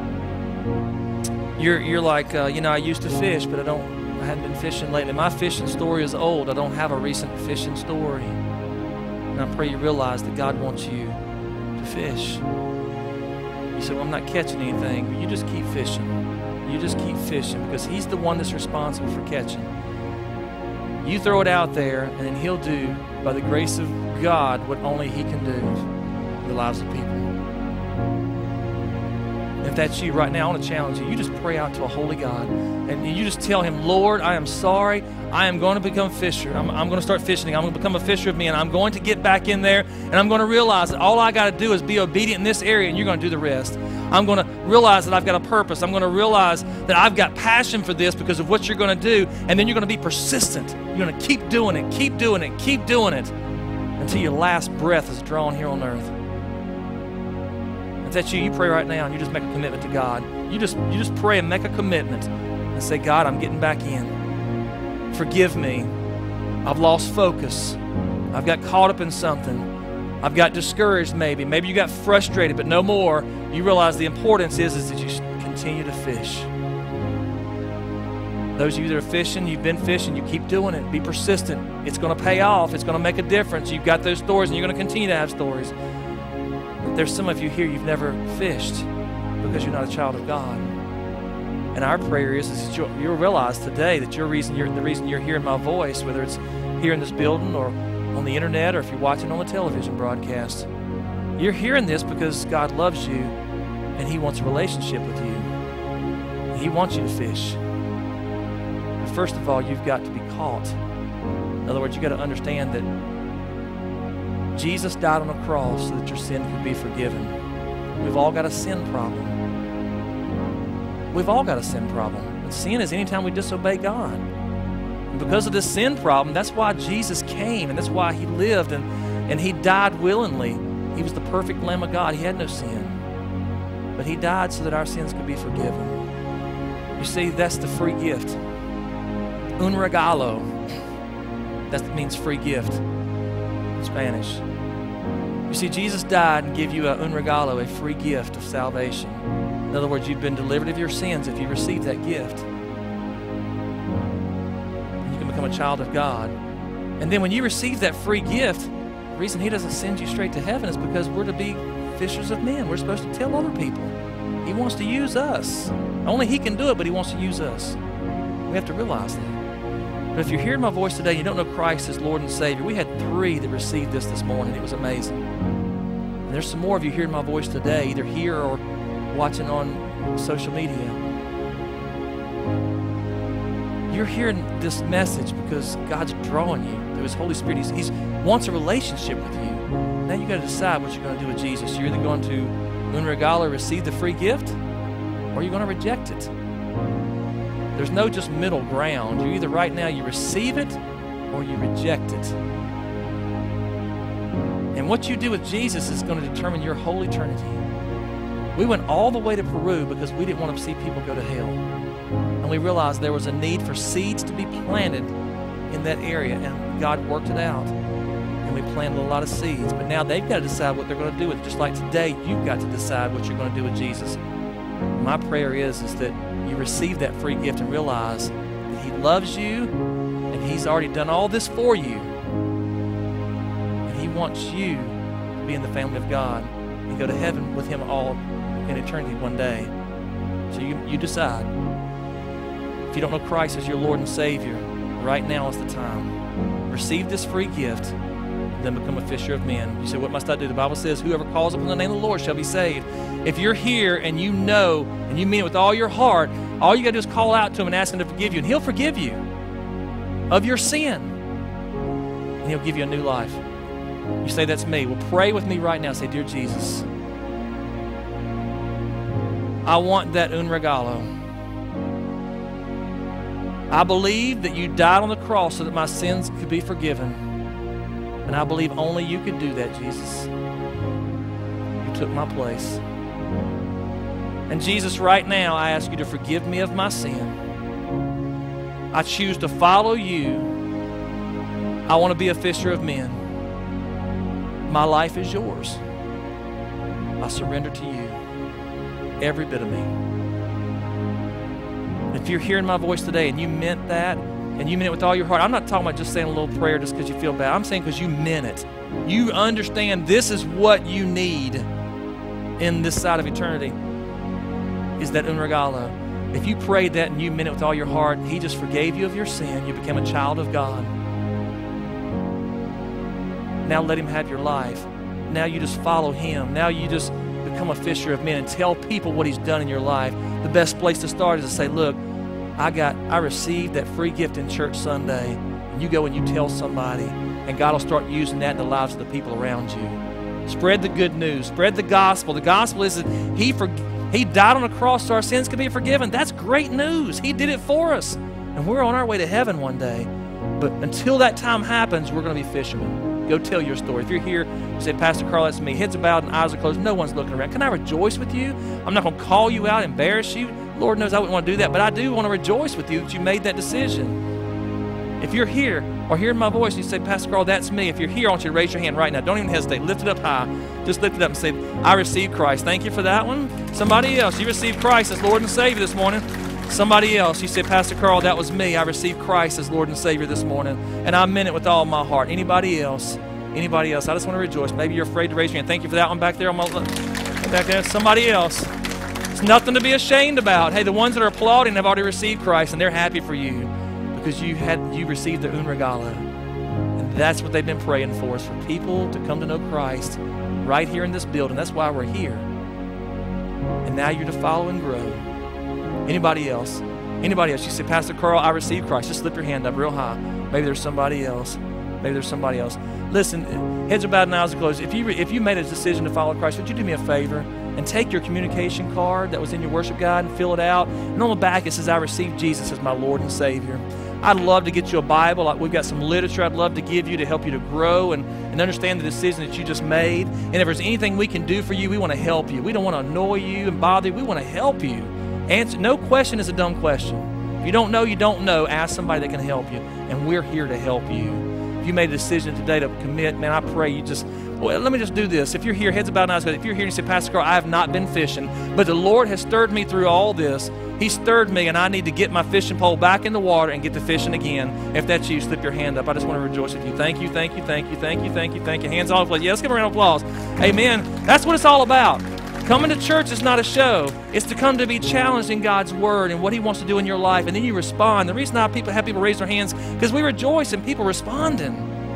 you're you're like, uh, you know, I used to fish, but I don't, I hadn't been fishing lately. My fishing story is old. I don't have a recent fishing story. And I pray you realize that God wants you to fish. You say, well, I'm not catching anything. But you just keep fishing. You just keep fishing because He's the one that's responsible for catching. You throw it out there, and then He'll do, by the grace of God, what only He can do in the lives of people. If that's you right now, I want to challenge you. You just pray out to a holy God. And you just tell Him, Lord, I am sorry. I am going to become a fisher. I'm, I'm going to start fishing. I'm going to become a fisher of men. I'm going to get back in there, and I'm going to realize that all I got to do is be obedient in this area, and you're going to do the rest. I'm going to realize that I've got a purpose. I'm going to realize that I've got passion for this because of what you're going to do, and then you're going to be persistent. You're going to keep doing it, keep doing it, keep doing it until your last breath is drawn here on earth. If that's you, you pray right now and you just make a commitment to God. You just, you just pray and make a commitment and say, God, I'm getting back in. Forgive me. I've lost focus. I've got caught up in something. I've got discouraged maybe. Maybe you got frustrated, but no more. You realize the importance is, is that you continue to fish. Those of you that are fishing, you've been fishing, you keep doing it. Be persistent. It's going to pay off. It's going to make a difference. You've got those stories, and you're going to continue to have stories. But there's some of you here, you've never fished because you're not a child of God. And our prayer is, is that you'll, you'll realize today that your reason, you're, the reason you're hearing my voice, whether it's here in this building or on the internet or if you're watching on the television broadcast, you're hearing this because God loves you and He wants a relationship with you. He wants you to fish. But first of all, you've got to be caught. In other words, you've got to understand that Jesus died on a cross so that your sin could be forgiven. We've all got a sin problem. We've all got a sin problem. And sin is anytime we disobey God. And because of this sin problem, that's why Jesus came, and that's why He lived, and, and He died willingly. He was the perfect Lamb of God. He had no sin. But He died so that our sins could be forgiven. You see, that's the free gift. Un regalo. That means free gift in Spanish. You see, Jesus died and gave you a un regalo, a free gift of salvation. In other words, you've been delivered of your sins if you receive that gift. You can become a child of God. And then when you receive that free gift, the reason He doesn't send you straight to heaven is because we're to be fishers of men. We're supposed to tell other people. He wants to use us. Only He can do it, but He wants to use us. We have to realize that. But if you're hearing my voice today and you don't know Christ as Lord and Savior, we had three that received this this morning. It was amazing. And there's some more of you hearing my voice today, either here or watching on social media. You're hearing this message because God's drawing you through His Holy Spirit. He's, He wants a relationship with you. Now you've got to decide what you're going to do with Jesus. You're either going to un regalo, receive the free gift, or you're going to reject it. There's no just middle ground. You either right now you receive it or you reject it. And what you do with Jesus is going to determine your whole eternity. We went all the way to Peru because we didn't want to see people go to hell. And we realized there was a need for seeds to be planted in that area, and God worked it out. And we planted a lot of seeds. But now they've got to decide what they're going to do with it. Just like today, you've got to decide what you're going to do with Jesus. My prayer is, is that you receive that free gift and realize that He loves you and He's already done all this for you. And He wants you to be in the family of God and go to heaven with Him all in eternity one day. So you, you decide. If you don't know Christ as your Lord and Savior, right now is the time. Receive this free gift, then become a fisher of men. You say, what must I do? The Bible says, whoever calls upon the name of the Lord shall be saved. If you're here and you know and you mean it with all your heart, all you got to do is call out to Him and ask Him to forgive you, and He'll forgive you of your sin, and He'll give you a new life. You say, that's me. Well, pray with me right now. Say, dear Jesus, I want that un regalo. I believe that You died on the cross so that my sins could be forgiven. And I believe only You could do that, Jesus. took my place. And Jesus, right now, I ask you to forgive me of my sin. I choose to follow you. I want to be a fisher of men. My life is yours. I surrender to you, every bit of me. If you're hearing my voice today and you meant that, and you meant it with all your heart, I'm not talking about just saying a little prayer just because you feel bad. I'm saying because you meant it. You understand this is what you need in this side of eternity, is that un regalo. If you prayed that and you meant it with all your heart, He just forgave you of your sin. You became a child of God. Now let Him have your life. Now you just follow Him. Now you just become a fisher of men and tell people what He's done in your life. The best place to start is to say, look, I got, I received that free gift in church Sunday. And you go and you tell somebody, and God will start using that in the lives of the people around you. Spread the good news. Spread the gospel. The gospel is that He for, He died on a cross so our sins could be forgiven. That's great news. He did it for us. And we're on our way to heaven one day. But until that time happens, we're going to be fishermen. Go tell your story. If you're here, you say, Pastor Carl, that's me. Heads are bowed and eyes are closed. No one's looking around. Can I rejoice with you? I'm not going to call you out, embarrass you. Lord knows I wouldn't want to do that, but I do want to rejoice with you that you made that decision. If you're here or hearing my voice and you say, Pastor Carl, that's me. If you're here, I want you to raise your hand right now. Don't even hesitate. Lift it up high. Just lift it up and say, I received Christ. Thank you for that one. Somebody else, you received Christ as Lord and Savior this morning. Somebody else, you said, Pastor Carl, that was me. I received Christ as Lord and Savior this morning, and I meant it with all my heart. Anybody else? Anybody else? I just want to rejoice. Maybe you're afraid to raise your hand. Thank you for that one back there. On my, back there. Somebody else. It's nothing to be ashamed about. Hey, the ones that are applauding have already received Christ, and they're happy for you because you had you received the un regalo. And that's what they've been praying for, is for people to come to know Christ right here in this building. That's why we're here. And now you're to follow and grow. Anybody else? Anybody else? You say, Pastor Carl, I received Christ. Just slip your hand up real high. Maybe there's somebody else. Maybe there's somebody else. Listen, heads are bowed and eyes are closed. If you, if you made a decision to follow Christ, would you do me a favor and take your communication card that was in your worship guide and fill it out? And on the back it says, I received Jesus as my Lord and Savior. I'd love to get you a Bible. We've got some literature I'd love to give you to help you to grow and, and understand the decision that you just made. And if there's anything we can do for you, we want to help you. We don't want to annoy you and bother you. We want to help you. Answer, no question is a dumb question. If you don't know, you don't know. Ask somebody that can help you. And we're here to help you. If you made a decision today to commit, man, I pray you just, well, let me just do this. If you're here, heads about eyes, if you're here and you say, Pastor Carl, I have not been fishing, but the Lord has stirred me through all this. He stirred me, and I need to get my fishing pole back in the water and get to fishing again. If that's you, slip your hand up. I just want to rejoice with you. Thank you, thank you, thank you, thank you, thank you, thank you. Hands all over. Yeah, let's give a round of applause. Amen. That's what it's all about. Coming to church is not a show. It's to come to be challenged in God's Word and what He wants to do in your life, and then you respond. The reason I people have people raise their hands because we rejoice in people responding.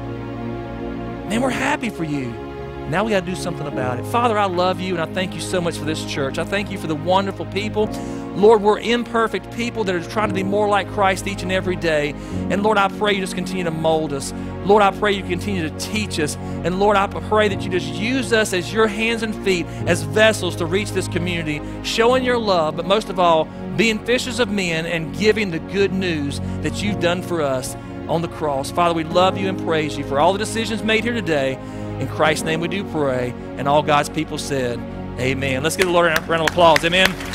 Man, we're happy for you. Now we got to do something about it. Father, I love you, and I thank you so much for this church. I thank you for the wonderful people. Lord, we're imperfect people that are trying to be more like Christ each and every day. And Lord, I pray you just continue to mold us. Lord, I pray you continue to teach us. And Lord, I pray that you just use us as your hands and feet, as vessels to reach this community, showing your love, but most of all, being fishers of men and giving the good news that you've done for us on the cross. Father, we love you and praise you for all the decisions made here today. In Christ's name we do pray. And all God's people said, amen. Let's give the Lord a round of applause. Amen.